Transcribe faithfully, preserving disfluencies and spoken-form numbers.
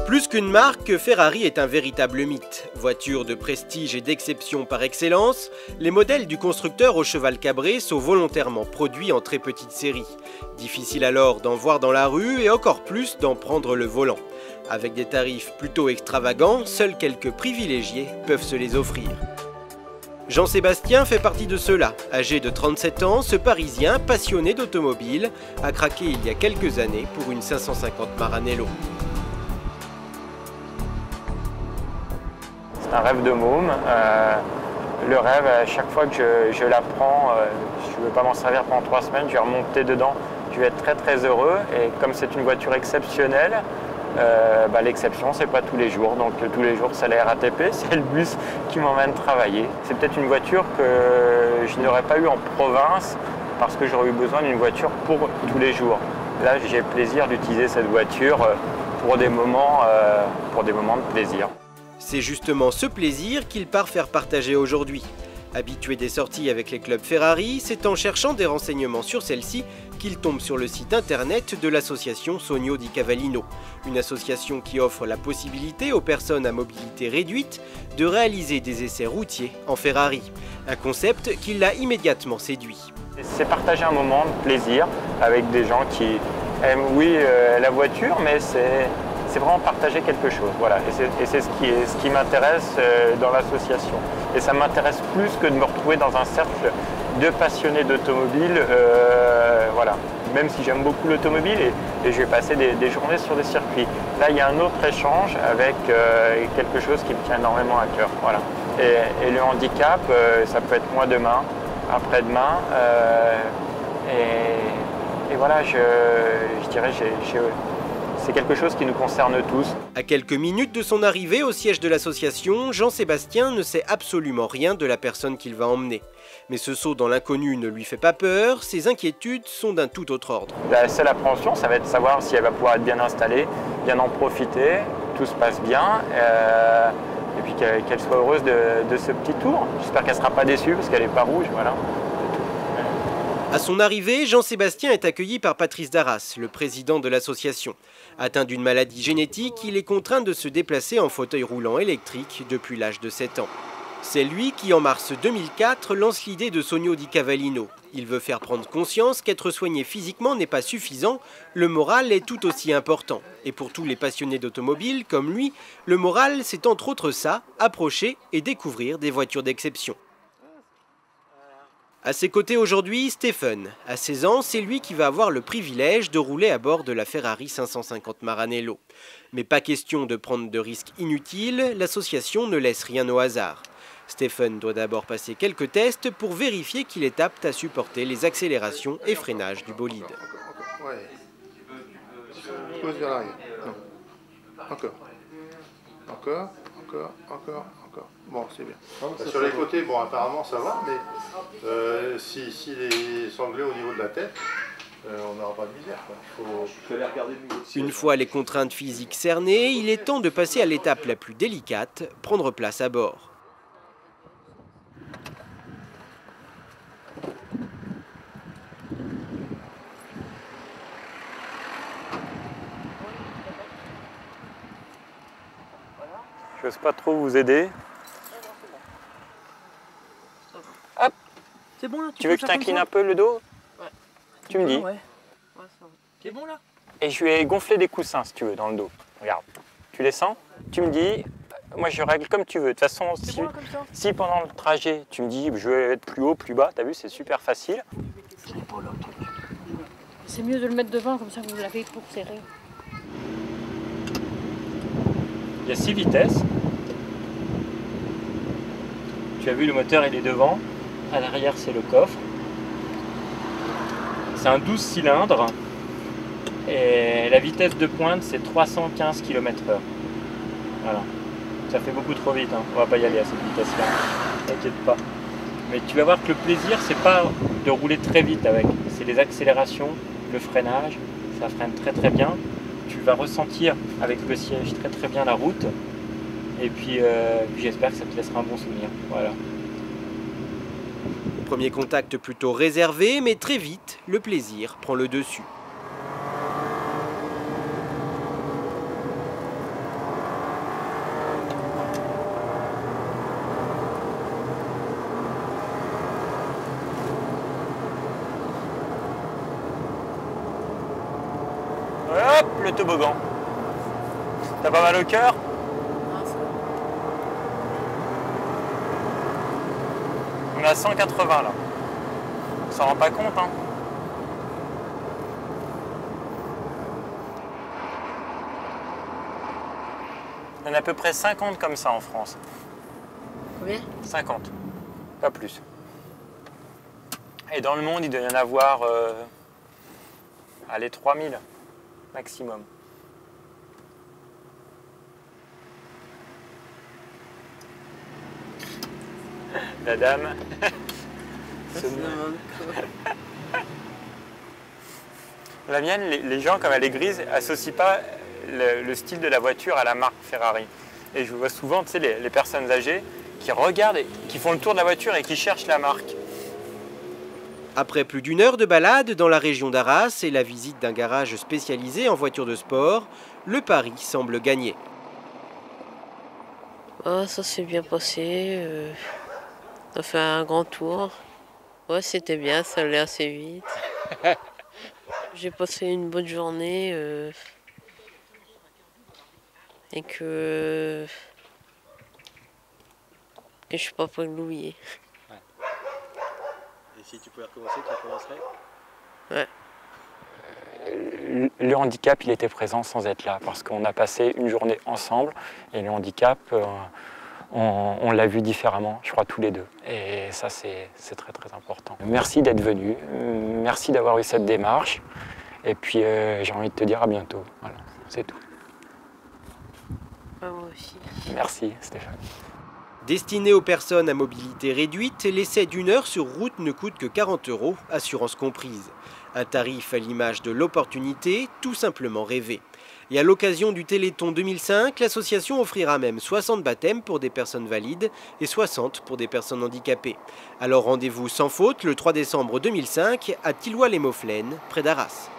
Plus qu'une marque, Ferrari est un véritable mythe. Voiture de prestige et d'exception par excellence, les modèles du constructeur au cheval cabré sont volontairement produits en très petite série. Difficile alors d'en voir dans la rue et encore plus d'en prendre le volant. Avec des tarifs plutôt extravagants, seuls quelques privilégiés peuvent se les offrir. Jean-Sébastien fait partie de ceux-là. Âgé de trente-sept ans, ce Parisien, passionné d'automobile, a craqué il y a quelques années pour une cinq cent cinquante Maranello. C'est un rêve de môme. Euh, le rêve, à chaque fois que je, je la prends, euh, je ne veux pas m'en servir pendant trois semaines, je vais remonter dedans, je vais être très très heureux. Et comme c'est une voiture exceptionnelle, euh, bah, l'exception c'est pas tous les jours. Donc tous les jours c'est la R A T P, c'est le bus qui m'emmène travailler. C'est peut-être une voiture que je n'aurais pas eu en province parce que j'aurais eu besoin d'une voiture pour tous les jours. Là j'ai le plaisir d'utiliser cette voiture pour des moments, euh, pour des moments de plaisir. C'est justement ce plaisir qu'il part faire partager aujourd'hui. Habitué des sorties avec les clubs Ferrari, c'est en cherchant des renseignements sur celle-ci qu'il tombe sur le site internet de l'association Sogno di Cavallino, une association qui offre la possibilité aux personnes à mobilité réduite de réaliser des essais routiers en Ferrari, un concept qui l'a immédiatement séduit. C'est partager un moment de plaisir avec des gens qui aiment, oui, euh, la voiture, mais c'est... c'est vraiment partager quelque chose, voilà. Et c'est ce qui, ce qui m'intéresse euh, dans l'association. Et ça m'intéresse plus que de me retrouver dans un cercle de passionnés d'automobile, euh, voilà. Même si j'aime beaucoup l'automobile et, et je vais passer des, des journées sur des circuits. Là, il y a un autre échange avec euh, quelque chose qui me tient énormément à cœur, voilà. Et, et le handicap, euh, ça peut être moi demain, après-demain, euh, et, et voilà, je, je dirais, j'ai... c'est quelque chose qui nous concerne tous. À quelques minutes de son arrivée au siège de l'association, Jean-Sébastien ne sait absolument rien de la personne qu'il va emmener. Mais ce saut dans l'inconnu ne lui fait pas peur, ses inquiétudes sont d'un tout autre ordre. La seule appréhension, ça va être de savoir si elle va pouvoir être bien installée, bien en profiter, tout se passe bien, euh, et puis qu'elle qu'elle soit heureuse de, de ce petit tour. J'espère qu'elle ne sera pas déçue parce qu'elle n'est pas rouge, voilà. À son arrivée, Jean-Sébastien est accueilli par Patrice Darras, le président de l'association. Atteint d'une maladie génétique, il est contraint de se déplacer en fauteuil roulant électrique depuis l'âge de sept ans. C'est lui qui, en mars deux mille quatre, lance l'idée de Sogno di Cavallino. Il veut faire prendre conscience qu'être soigné physiquement n'est pas suffisant, le moral est tout aussi important. Et pour tous les passionnés d'automobile, comme lui, le moral, c'est entre autres ça, approcher et découvrir des voitures d'exception. À ses côtés aujourd'hui, Stephen. À seize ans, c'est lui qui va avoir le privilège de rouler à bord de la Ferrari cinq cent cinquante Maranello. Mais pas question de prendre de risques inutiles, l'association ne laisse rien au hasard. Stephen doit d'abord passer quelques tests pour vérifier qu'il est apte à supporter les accélérations et freinages du bolide. Ouais. Pose vers l'arrière. Encore. Encore, encore, encore, encore. Bon, c'est bien. Bah, sur les côtés, bon, apparemment ça va, mais euh, si, si les sanglés au niveau de la tête, euh, on n'aura pas de misère. Il faut, faut les regarder de nouveau. Une fois les contraintes physiques cernées, il est temps de passer à l'étape la plus délicate, prendre place à bord. Je n'ose pas trop vous aider. Hop. C'est bon là. Tu, tu veux que je t'incline un peu le dos? Ouais. Tu me dis. Ouais. Ouais, c'est bon là. Et je vais gonfler des coussins si tu veux dans le dos. Regarde. Tu les sens? Tu me dis. Moi je règle comme tu veux. De toute façon, si, bon, là, comme ça. si pendant le trajet tu me dis je veux être plus haut, plus bas, t'as vu, c'est super facile. C'est mieux de le mettre devant, comme ça vous l'avez pour serrer. Il y a six vitesses. Tu as vu, le moteur il est devant. À l'arrière c'est le coffre. C'est un douze cylindres. Et la vitesse de pointe c'est trois cent quinze kilomètres heure. Voilà. Ça fait beaucoup trop vite, hein. On va pas y aller à cette vitesse-là. T'inquiète pas. Mais tu vas voir que le plaisir c'est pas de rouler très vite avec. C'est les accélérations, le freinage. Ça freine très très bien. Tu vas ressentir avec le siège très très bien la route et puis, euh, puis j'espère que ça te laissera un bon souvenir. Voilà. Premier contact plutôt réservé, mais très vite, le plaisir prend le dessus. Hop, le toboggan. T'as pas mal au cœur? On est à cent quatre-vingts là. On s'en rend pas compte, hein. Il y en a à peu près cinquante comme ça en France. Combien? cinquante, pas plus. Et dans le monde, il doit y en avoir, euh, allez, trois mille maximum. La dame. La mienne, les, les gens, comme elle est grise, n'associent pas le, le style de la voiture à la marque Ferrari. Et je vois souvent, tu sais, les, les personnes âgées qui regardent, et, qui font le tour de la voiture et qui cherchent la marque. Après plus d'une heure de balade dans la région d'Arras et la visite d'un garage spécialisé en voitures de sport, le pari semble gagné. Ah, ça s'est bien passé. Euh, on a fait un grand tour. Ouais, c'était bien, ça allait assez vite. J'ai passé une bonne journée euh, et que et je suis pas prêt de l'oublier. Ouais. Et si tu pouvais recommencer, tu recommencerais? Ouais. Le handicap, il était présent sans être là, parce qu'on a passé une journée ensemble, et le handicap, euh, on, on l'a vu différemment, je crois, tous les deux. Et ça, c'est très, très important. Merci d'être venu, merci d'avoir eu cette démarche, et puis euh, j'ai envie de te dire à bientôt. Voilà, c'est tout. Ah, moi aussi. Merci, Stéphane. Destiné aux personnes à mobilité réduite, l'essai d'une heure sur route ne coûte que quarante euros, assurance comprise. Un tarif à l'image de l'opportunité, tout simplement rêvé. Et à l'occasion du Téléthon deux mille cinq, l'association offrira même soixante baptêmes pour des personnes valides et soixante pour des personnes handicapées. Alors rendez-vous sans faute le trois décembre deux mille cinq à Tilloy-les-Mauflaines, près d'Arras.